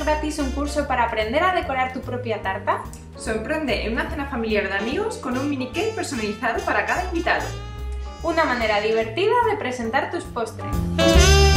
gratis un curso para aprender a decorar tu propia tarta? Sorprende en una cena familiar de amigos con un mini cake personalizado para cada invitado. Una manera divertida de presentar tus postres.